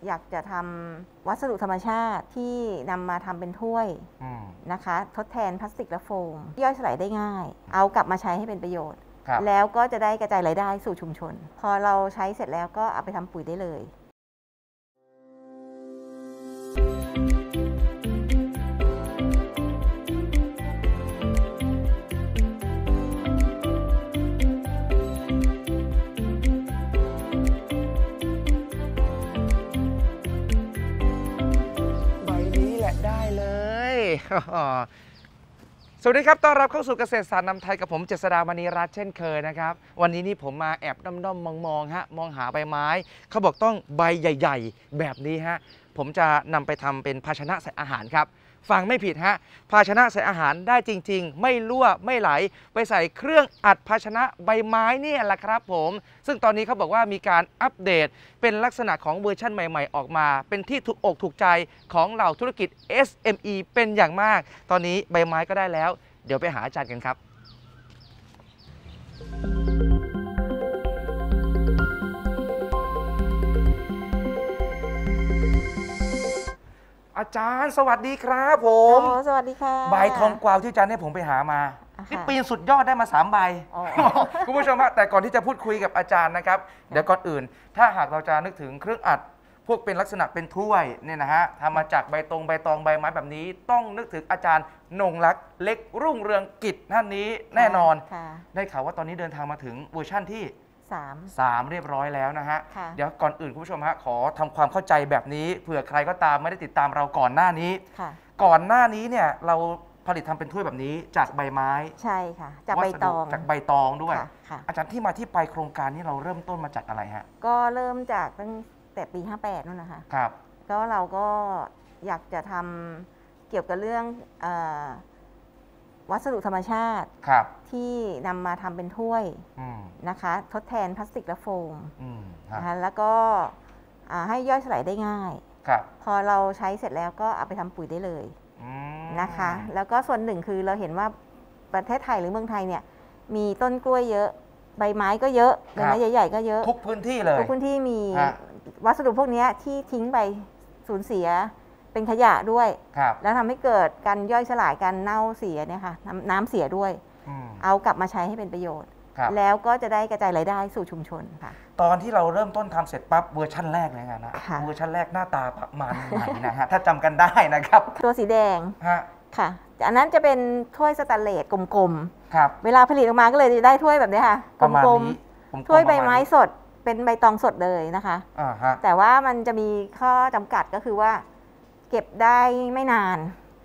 อยากจะทำวัสดุธรรมชาติที่นำมาทำเป็นถ้วยนะคะทดแทนพลาสติกและโฟมย่อยสลายได้ง่ายเอากลับมาใช้ให้เป็นประโยชน์แล้วก็จะได้กระจายรายได้สู่ชุมชนพอเราใช้เสร็จแล้วก็เอาไปทำปุ๋ยได้เลยได้เลยสวัสดีครับต้อนรับเข้าสู่เกษตรศาสตร์นำไทยกับผมเจษฎามณีรัตน์เช่นเคยนะครับวันนี้นี่ผมมาแอบด้อมๆมองฮะมองหาใบไม้เขาบอกต้องใบใหญ่ๆแบบนี้ฮะผมจะนำไปทำเป็นภาชนะใส่อาหารครับฟังไม่ผิดฮะภาชนะใส่อาหารได้จริงๆไม่รั่วไม่ไหลไปใส่เครื่องอัดภาชนะใบไม้นี่แหละครับผมซึ่งตอนนี้เขาบอกว่ามีการอัปเดตเป็นลักษณะของเวอร์ชั่นใหม่ๆออกมาเป็นที่ถูกอกถูกใจของเหล่าธุรกิจ SME เป็นอย่างมากตอนนี้ใบไม้ก็ได้แล้วเดี๋ยวไปหาอาจารย์กันครับอาจารย์สวัสดีครับผมสวัสดีค่ะใบทองกวาวที่อาจารย์ให้ผมไปหามานี่ปีนสุดยอดได้มา3 ใบคุณผู้ชมฮะแต่ก่อนที่จะพูดคุยกับอาจารย์นะครับเดี๋ยวก่อนอื่นถ้าหากเราจะนึกถึงเครื่องอัดพวกเป็นลักษณะเป็นถ้วยเนี่ยนะฮะทำมาจากใบตองใบไม้แบบนี้ต้องนึกถึงอาจารย์นงลักษณ์เล็กรุ่งเรืองกิจท่านนี้แน่นอนได้ข่าวว่าตอนนี้เดินทางมาถึงเวอร์ชั่นที่3เรียบร้อยแล้วนะฮะเดี๋ยวก่อนอื่นคุณผู้ชมฮะขอทำความเข้าใจแบบนี้เผื่อใครก็ตามไม่ได้ติดตามเราก่อนหน้านี้ก่อนหน้านี้เนี่ยเราผลิตทำเป็นถ้วยแบบนี้จากใบไม้ใช่ค่ะจากใบตองด้วยอาจารย์ที่มาที่ไปโครงการนี้เราเริ่มต้นมาจากอะไรฮะก็เริ่มจากตั้งแต่ปี58นู่นนะคะครับก็เราก็อยากจะทำเกี่ยวกับเรื่องวัสดุธรรมชาติที่นำมาทำเป็นถ้วยนะคะทดแทนพลาสติกและโฟมนะคะแล้วก็ให้ย่อยสลายได้ง่ายพอเราใช้เสร็จแล้วก็เอาไปทำปุ๋ยได้เลยนะคะแล้วก็ส่วนหนึ่งคือเราเห็นว่าประเทศไทยหรือเมืองไทยเนี่ยมีต้นกล้วยเยอะใบไม้ก็เยอะใบไม้ใหญ่ๆก็เยอะทุกพื้นที่เลยทุกพื้นที่มีวัสดุพวกนี้ที่ทิ้งไปสูญเสียเป็นขยะด้วยแล้วทำให้เกิดการย่อยสลายการเน่าเสียเนี่ยค่ะน้ำเสียด้วยเอากลับมาใช้ให้เป็นประโยชน์แล้วก็จะได้กระจายรายได้สู่ชุมชนค่ะตอนที่เราเริ่มต้นทำเสร็จปั๊บเวอร์ชั่นแรกเลยนะเวอร์ชั่นแรกหน้าตาประมาณไหนนะฮะถ้าจำกันได้นะครับตัวสีแดงค่ะอันนั้นจะเป็นถ้วยสแตนเลสกลมๆเวลาผลิตออกมาก็เลยได้ถ้วยแบบนี้ค่ะกลมๆถ้วยใบไม้สดเป็นใบตองสดเลยนะคะแต่ว่ามันจะมีข้อจำกัดก็คือว่าเก็บได้ไม่นาน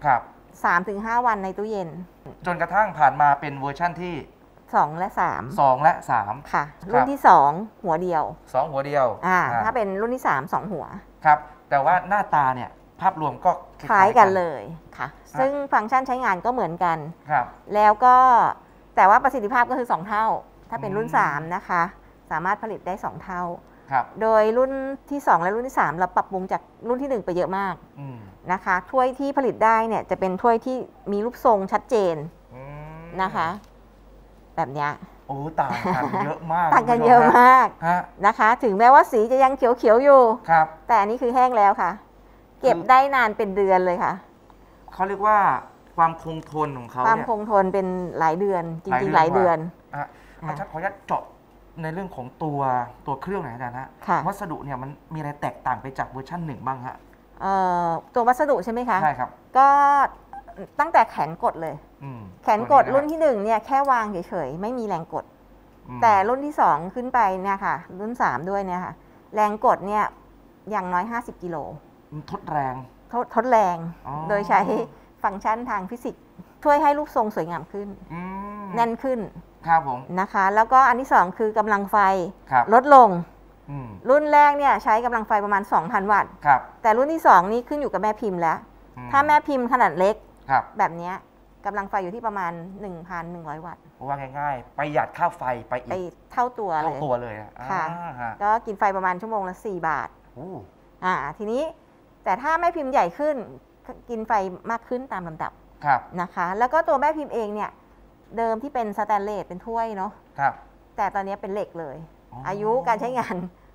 3-5 วันในตู้เย็นจนกระทั่งผ่านมาเป็นเวอร์ชั่นที่ 2 และ 3 ค่ะรุ่นที่2หัวเดียว 2หัวเดียวถ้าเป็นรุ่นที่3 2หัวครับแต่ว่าหน้าตาเนี่ยภาพรวมก็คล้ายกันเลยค่ะซึ่งฟังก์ชันใช้งานก็เหมือนกันแล้วก็แต่ว่าประสิทธิภาพก็คือ2 เท่าถ้าเป็นรุ่น3นะคะสามารถผลิตได้2 เท่าโดยรุ่นที่2และรุ่นที่3เราปรับปรุงจากรุ่นที่1ไปเยอะมากนะคะถ้วยที่ผลิตได้เนี่ยจะเป็นถ้วยที่มีรูปทรงชัดเจนนะคะแบบนี้โอ้ต่างกันเยอะมากต่างกันเยอะมากนะคะถึงแม้ว่าสีจะยังเขียวๆอยู่แต่อันนี้คือแห้งแล้วค่ะเก็บได้นานเป็นเดือนเลยค่ะเขาเรียกว่าความคงทนของเขาความคงทนเป็นหลายเดือนจริงๆหลายเดือนอาจารย์ขออนุญาตเจาะในเรื่องของตัวเครื่องหน่อยอาจารย์ฮะวัสดุเนี่ยมันมีอะไรแตกต่างไปจากเวอร์ชัน1บ้างฮะตัววัสดุใช่ไหมคะใช่ครับก็ตั้งแต่แขนกดเลยแขนกดรุ่นที่1เนี่ยแค่วางเฉยๆไม่มีแรงกดแต่รุ่นที่2ขึ้นไปเนี่ยค่ะรุ่น3ด้วยเนี่ยค่ะแรงกดเนี่ยอย่างน้อย50 กิโลทดแรงโดยใช้ฟังก์ชันทางฟิสิกส์ช่วยให้รูปทรงสวยงามขึ้นแน่นขึ้นครับผมนะคะแล้วก็อันที่2คือกำลังไฟลดลงรุ่นแรกเนี่ยใช้กำลังไฟประมาณ 2,000 วัตต์แต่รุ่นที่2นี้ขึ้นอยู่กับแม่พิมพ์แล้วถ้าแม่พิมพ์ขนาดเล็กแบบนี้กำลังไฟอยู่ที่ประมาณ 1,100 วัตต์ว่าง่ายๆประหยัดค่าไฟไปอีกเท่าตัวเลยค่ะก็กินไฟประมาณชั่วโมงละ4 บาททีนี้แต่ถ้าแม่พิมพ์ใหญ่ขึ้นกินไฟมากขึ้นตามลำดับนะคะแล้วก็ตัวแม่พิมพ์เองเนี่ยเดิมที่เป็นสแตนเลสเป็นถ้วยเนาะแต่ตอนนี้เป็นเหล็กเลยอายุการใช้งาน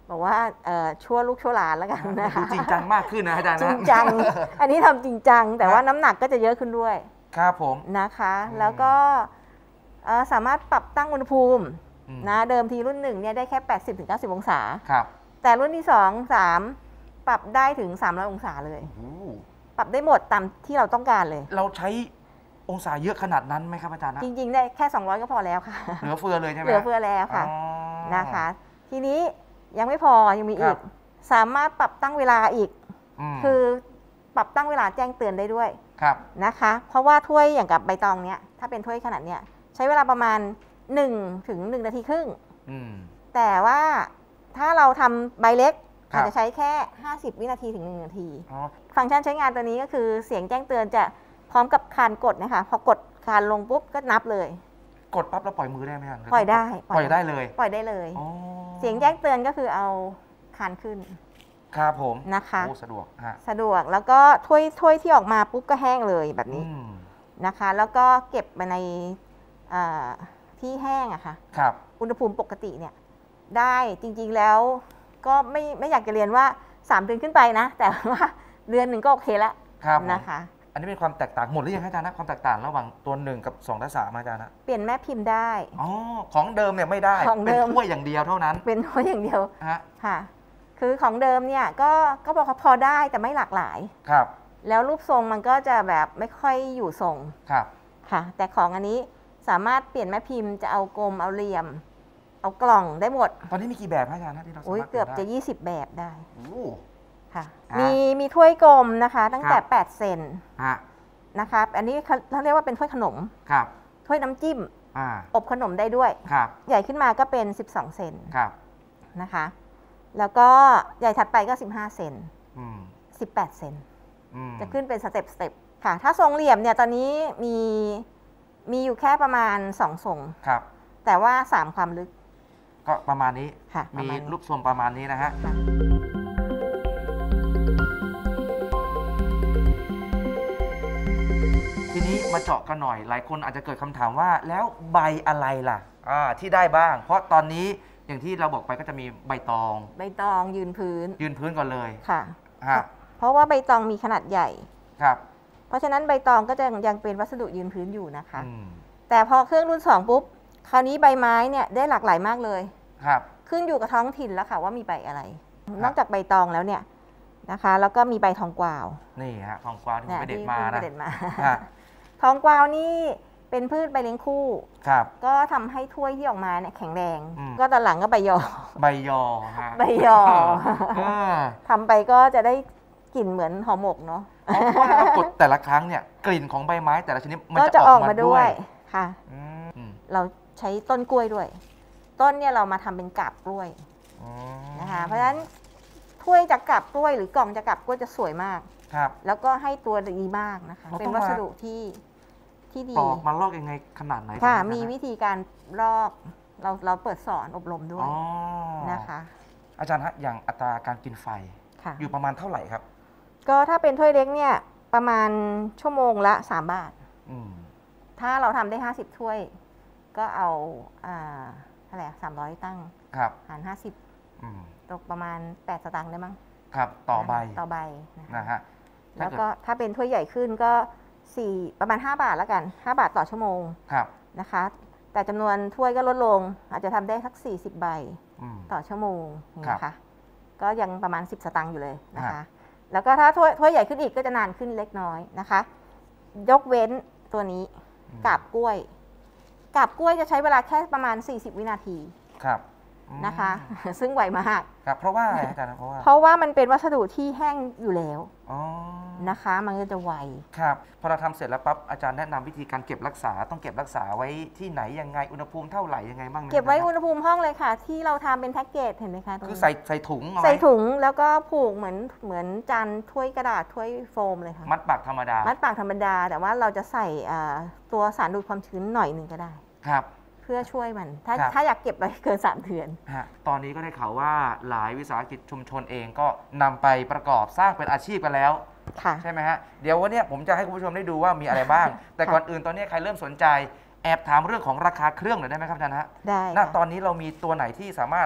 บอกว่าชั่วลูกชั่วหลานแล้วกันนะคะจริงจังมากขึ้นนะอาจารย์นะจริงจังอันนี้ทำจริงจังแต่ว่าน้ำหนักก็จะเยอะขึ้นด้วยครับผมนะคะแล้วก็สามารถปรับตั้งอุณหภูมินะเดิมทีรุ่น1เนี่ยได้แค่ 80-90 องศาครับแต่รุ่นที่2 3ปรับได้ถึง300 องศาเลยปรับได้หมดตามที่เราต้องการเลยเราใช้องศาเยอะขนาดนั้นไหมครับอาจารย์นะจริงๆได้แค่200ก็พอแล้วค่ะเหลือเฟือเลยใช่ไหมเหลือเฟือแล้วค่ะนะคะทีนี้ยังไม่พอยังมีอีกสามารถปรับตั้งเวลาอีกคือปรับตั้งเวลาแจ้งเตือนได้ด้วยนะคะเพราะว่าถ้วยอย่างกับใบตองเนี้ยถ้าเป็นถ้วยขนาดเนี้ยใช้เวลาประมาณ1 ถึง 1 นาทีครึ่งแต่ว่าถ้าเราทำใบเล็กอาจจะใช้แค่50 วินาทีถึง1 นาทีฟังก์ชันใช้งานตัวนี้ก็คือเสียงแจ้งเตือนจะพร้อมกับคานกดนะคะพอกดคานลงปุ๊บก็นับเลยกดปั๊บแล้วปล่อยมือได้ไหมครับปล่อยได้ปล่อยได้เลยปล่อยได้เลยเสียงแจ้งเตือนก็คือเอาคานขึ้นครับผมนะคะสะดวกสะดวกแล้วก็ถ้วยที่ออกมาปุ๊บก็แห้งเลยแบบนี้นะคะแล้วก็เก็บไปในที่แห้งอะค่ะอุณหภูมิปกติเนี่ยได้จริงๆแล้วก็ไม่อยากจะเรียนว่า3 เดือนขึ้นไปนะแต่ว่าเดือนหนึ่งก็โอเคแล้วนะคะอันนี้เป็นความแตกต่างหมดหรือยังอาจารย์นะความแตกต่างระหว่างตัว1กับ2และ3อาจารย์นะเปลี่ยนแม่พิมพ์ได้ของเดิมเนี่ยไม่ได้เป็นถ้วยอย่างเดียวเท่านั้นเป็นถ้วยอย่างเดียวค่ะคือของเดิมเนี่ยก็พอได้แต่ไม่หลากหลายครับแล้วรูปทรงมันก็จะแบบไม่ค่อยอยู่ทรงครับค่ะแต่ของอันนี้สามารถเปลี่ยนแม่พิมพ์จะเอากลมเอาเหลี่ยมเอากล่องได้หมดตอนนี้มีกี่แบบอาจารย์ที่เราสามารถเกือบจะ20 แบบได้ค่ะมีมีถ้วยกลมนะคะตั้งแต่8 เซนนะคะอันนี้เขาเรียกว่าเป็นถ้วยขนมครับถ้วยน้ำจิ้มอบขนมได้ด้วยครับใหญ่ขึ้นมาก็เป็น12 เซนครับนะคะแล้วก็ใหญ่ถัดไปก็15 เซน18 เซนจะขึ้นเป็นสเต็ปค่ะถ้าทรงเหลี่ยมเนี่ยตอนนี้มีอยู่แค่ประมาณ2 ทรงครับแต่ว่า3 ความลึกก็ประมาณนี้ค่ะมีรูปทรงประมาณนี้นะฮะทีนี้มาเจาะกันหน่อยหลายคนอาจจะเกิดคำถามว่าแล้วใบอะไรล่ะที่ได้บ้างเพราะตอนนี้อย่างที่เราบอกไปก็จะมีใบตองยืนพื้นก่อนเลยค่ะเพราะว่าใบตองมีขนาดใหญ่ครับเพราะฉะนั้นใบตองก็จะยังเป็นวัสดุยืนพื้นอยู่นะคะแต่พอเครื่องรุ่น2ปุ๊บคราวนี้ใบไม้เนี่ยได้หลากหลายมากเลยครับขึ้นอยู่กับท้องถิ่นแล้วค่ะว่ามีใบอะไรนอกจากใบตองแล้วเนี่ยนะคะแล้วก็มีใบทองกวาวนี่ฮะทองกวาวที่ไปเด็ดมานะทองกวาวนี่เป็นพืชใบเลี้ยงคู่ครับก็ทำให้ถ้วยที่ออกมาเนี่ยแข็งแรงก็ตอนหลังก็ใบยอฮะใบยอทำไปก็จะได้กลิ่นเหมือนห่อหมกเนาะเพราะว่าเรากดแต่ละครั้งเนี่ยกลิ่นของใบไม้แต่ละชนิดมันจะออกมาด้วยค่ะเราใช้ต้นกล้วยด้วยต้นเนี่ยเรามาทำเป็นกาบกล้วยนะคะเพราะฉะนั้นถ้วยจากกาบกล้วยหรือกล่องจากกาบกล้วยจะสวยมากครับแล้วก็ให้ตัวดีมากนะคะเป็นวัสดุที่ดีปอกมาลอกยังไงขนาดไหนค่ะมีวิธีการลอกเราเปิดสอนอบรมด้วยนะคะอาจารย์ฮะอย่างอัตราการกินไฟอยู่ประมาณเท่าไหร่ครับก็ถ้าเป็นถ้วยเล็กเนี่ยประมาณชั่วโมงละ3 บาทถ้าเราทำได้50 ถ้วยก็เอาเท่าไหร่300 ตั้งหาร50ตกประมาณ8 สตางค์ได้มั้งครับต่อใบนะฮะแล้วก็ถ้าเป็นถ้วยใหญ่ขึ้นก็ประมาณ5 บาทแล้วกัน5 บาทต่อชั่วโมงนะคะแต่จำนวนถ้วยก็ลดลงอาจจะทำได้สัก40 ใบต่อชั่วโมงนะคะก็ยังประมาณ10 สตางค์อยู่เลยนะคะแล้วก็ถ้าถ้วยใหญ่ขึ้นอีกก็จะนานขึ้นเล็กน้อยนะคะยกเว้นตัวนี้กาบกล้วยจะใช้เวลาแค่ประมาณ40 วินาทีนะคะซึ่งไวมากครับเพราะว่าอาจารย์เพราะว่ามันเป็นวัสดุที่แห้งอยู่แล้วนะคะมันก็จะไวครับพอเราทำเสร็จแล้วปั๊บอาจารย์แนะนำวิธีการเก็บรักษาต้องเก็บรักษาไว้ที่ไหนยังไงอุณหภูมิเท่าไหร่ยังไงบ้างเก็บไว้อุณหภูมิห้องเลยค่ะที่เราทำเป็นแพ็กเกจเห็นไหมคะคือใส่ถุงแล้วก็ผูกเหมือนจานถ้วยกระดาษถ้วยโฟมเลยค่ะมัดปากธรรมดาแต่ว่าเราจะใส่ตัวสารดูดความชื้นหน่อยหนึ่งก็ได้ครับเพื่อช่วยมันถ้าอยากเก็บไว้เกิน3 เดือนตอนนี้ก็ได้ข่าวว่าหลายวิสาหกิจชุมชนเองก็นำไปประกอบสร้างเป็นอาชีพกันแล้วใช่ไหมฮะเดี๋ยววันนี้ผมจะให้คุณผู้ชมได้ดูว่ามีอะไรบ้างแต่ก่อนอื่นตอนนี้ใครเริ่มสนใจแอบถามเรื่องของราคาเครื่องหน่อยได้ไหมครับอาจารย์ฮะได้ณตอนนี้เรามีตัวไหนที่สามารถ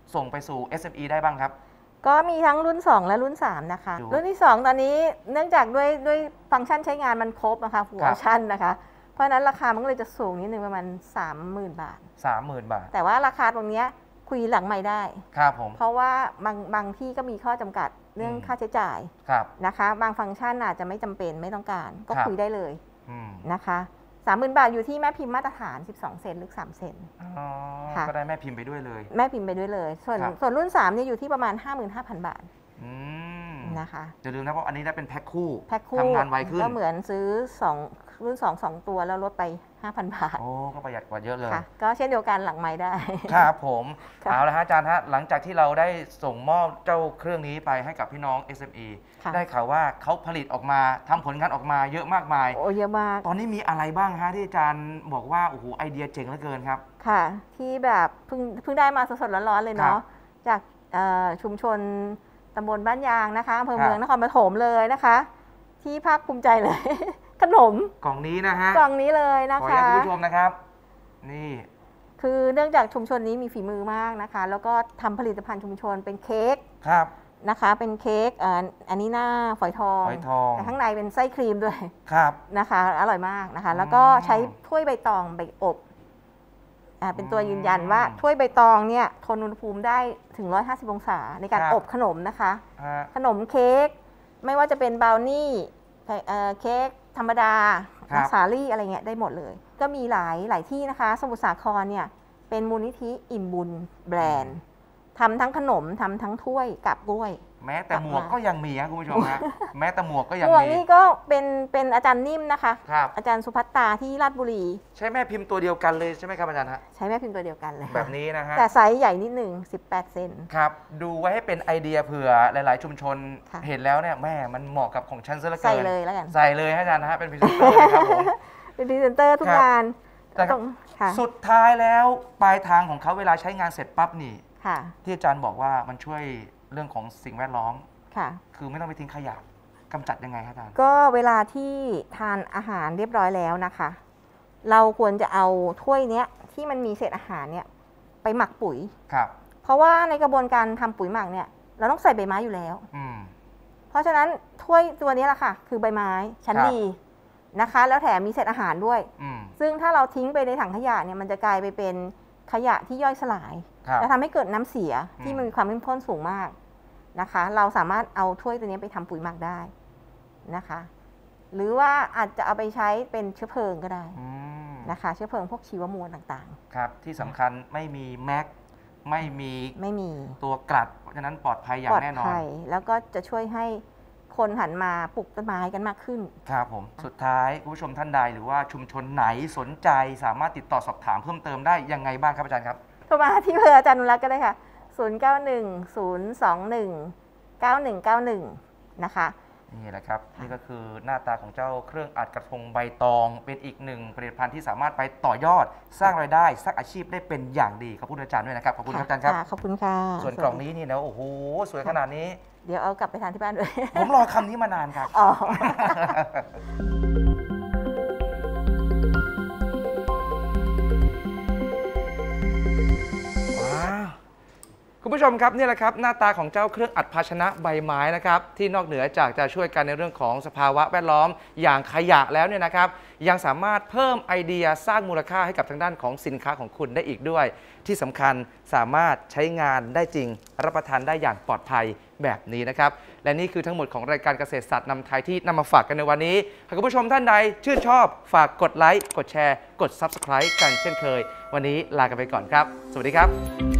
ส่งไปสู่ SME ได้บ้างครับก็มีทั้งรุ่น 2 และรุ่น 3 นะคะรุ่นที่ 2 ตอนนี้เนื่องจากด้วยฟังก์ชันใช้งานมันครบนะคะฟูลออปชั่นนะคะเพราะนั้นราคามันก็เลยจะสูงนิดนึงประมาณ 30,000 บาท 30,000 บาทแต่ว่าราคาตรงนี้คุยหลังไม่ได้ครับผมเพราะว่าบางที่ก็มีข้อจำกัดเรื่องค่าใช้จ่ายนะคะบางฟังก์ชันอาจจะไม่จำเป็นไม่ต้องการก็คุยได้เลยนะคะ30,000 บาทอยู่ที่แม่พิมพ์มาตรฐาน12 เซนหรือ3 เซนก็ได้แม่พิมพ์ไปด้วยเลยแม่พิมพ์ไปด้วยเลยส่วนรุ่น3เนี่ยอยู่ที่ประมาณ 55,000 บาทนะคะจะลืมนะว่าอันนี้ได้เป็นแพ็คคู่ทำงานไวขึ้นก็เหมือนซื้อรุ่น2 ตัวแล้วลดไป 5,000 บาทโอ้ก็ประหยัดกว่าเยอะเลยก็เช่นเดียวกันหลังไม้ได้ครับผมเอาละฮะอาจารย์ฮะหลังจากที่เราได้ส่งมอบเจ้าเครื่องนี้ไปให้กับพี่น้อง SME ได้ข่าวว่าเขาผลิตออกมาทำผลงานออกมาเยอะมากมายโอ้เยอะมากตอนนี้มีอะไรบ้างฮะที่อาจารย์บอกว่าโอ้โหไอเดียเจ๋งเหลือเกินครับค่ะที่แบบเพิ่งได้มาสดๆร้อนๆเลยเนาะจากชุมชนตำบลบ้านยางนะคะอำเภอเมืองนครปฐมเลยนะคะที่ภาคภูมิใจเลยขนมกล่องนี้นะฮะกล่องนี้เลยนะคะขอให้คุณผู้ชมนะครับนี่คือเนื่องจากชุมชนนี้มีฝีมือมากนะคะแล้วก็ทำผลิตภัณฑ์ชุมชนเป็นเค้กครับนะคะเป็นเค้กอันนี้หน้าฝอยทองแต่ข้างในเป็นไส้ครีมด้วยครับนะคะอร่อยมากนะคะแล้วก็ใช้ถ้วยใบตองใบอบเป็นตัวยืนยันว่าถ้วยใบตองเนี่ยทนอุณหภูมิได้ถึง150 องศาในการอบขนมนะคะขนมเค้กไม่ว่าจะเป็นบราวนี่เค้กธรรมดาสาลี่อะไรเงี้ยได้หมดเลยก็มีหลายที่นะคะสมุทรสาครเนี่ยเป็นมูลนิธิอิ่มบุญแบรนด์ทำทั้งขนมทำทั้งถ้วยกับกล้วยแม้แต่หมวกก็ยังมีครับคุณผู้ชมฮะแม้แต่หมวกก็ยังมีหมวกนี่ก็เป็นอาจารย์นิ่มนะคะครับอาจารย์สุภัตตาที่ราชบุรีใช้แม่พิมพ์ตัวเดียวกันเลยใช่ไหมครับอาจารย์ฮะใช้แม่พิมพ์ตัวเดียวกันเลยแบบนี้นะฮะแต่ไซส์ใหญ่นิดหนึ่ง18 เซนครับดูไว้ให้เป็นไอเดียเผื่อหลายๆชุมชนเห็นแล้วเนี่ยแม่มันเหมาะกับของฉันซะเหลือเกินใส่เลยแล้วกันใส่เลยอาจารย์นะฮะเป็นพรีเซนเตอร์เลยครับผมเป็นพรีเซนเตอร์ทุกงานสุดท้ายแล้วปลายทางของเขาเวลาใช้งานเสร็จปั๊บนี่ที่อาจารย์บอกว่ามันช่วยเรื่องของสิ่งแวดล้อมคือไม่ต้องไปทิ้งขยะกำจัดยังไงครับอาจารย์ก็เวลาที่ทานอาหารเรียบร้อยแล้วนะคะเราควรจะเอาถ้วยเนี้ยที่มันมีเศษอาหารเนี่ยไปหมักปุ๋ยครับเพราะว่าในกระบวนการทำปุ๋ยหมักเนี่ยเราต้องใส่ใบไม้อยู่แล้วเพราะฉะนั้นถ้วยตัวนี้แหละค่ะคือใบไม้ชั้นดีนะคะแล้วแถมมีเศษอาหารด้วยซึ่งถ้าเราทิ้งไปในถังขยะเนี่ยมันจะกลายไปเป็นขยะที่ย่อยสลายและทำให้เกิดน้ำเสียที่มันมีความเข้มข้นสูงมากนะคะเราสามารถเอาถ้วยตัวนี้ไปทำปุ๋ยหมักได้นะคะหรือว่าอาจจะเอาไปใช้เป็นเชื้อเพลิงก็ได้นะคะเชื้อเพลิงพวกชีวมวลต่างๆครับที่สำคัญไม่มีแม็กไม่มีตัวกลัดเพราะฉะนั้นปลอดภัยอย่างแน่นอนแล้วก็จะช่วยให้คนหันมาปลูกต้นไม้กันมากขึ้นครับผมสุดท้ายคุณผู้ชมท่านใดหรือว่าชุมชนไหนสนใจสามารถติดต่อสอบถามเพิ่มเติมได้ยังไงบ้างครับอาจารย์ครับโทรมาที่เบอร์อาจารย์นุรักษ์ก็ได้ค่ะ0910219191นะคะนี่แหละครับนี่ก็คือหน้าตาของเจ้าเครื่องอัดกระทงใบตองเป็นอีกหนึ่งผลิตภัณฑ์ที่สามารถไปต่อยอดสร้างรายได้สร้างอาชีพได้เป็นอย่างดีขอบคุณอาจารย์ด้วยนะครับขอบคุณอาจารย์ครับขอบคุณค่ะส่วนกล่องนี้นี่นะโอ้โหสวยขนาดนี้เดี๋ยวเอากลับไปทานที่บ้านด้วยผมรอคำนี้มานานครับคุณผู้ชมครับนี่แหละครับหน้าตาของเจ้าเครื่องอัดภาชนะใบไม้นะครับที่นอกเหนือจากจะช่วยกันในเรื่องของสภาวะแวดล้อมอย่างขยะแล้วเนี่ยนะครับยังสามารถเพิ่มไอเดียสร้างมูลค่าให้กับทางด้านของสินค้าของคุณได้อีกด้วยที่สำคัญสามารถใช้งานได้จริงรับประทานได้อย่างปลอดภัยแบบนี้นะครับและนี่คือทั้งหมดของรายการเกษตรศาสตร์นำไทยที่นำมาฝากกันในวันนี้หากคุณผู้ชมท่านใดชื่นชอบฝากกดไลค์กดแชร์กด Subscribe กันเช่นเคยวันนี้ลากันไปก่อนครับสวัสดีครับ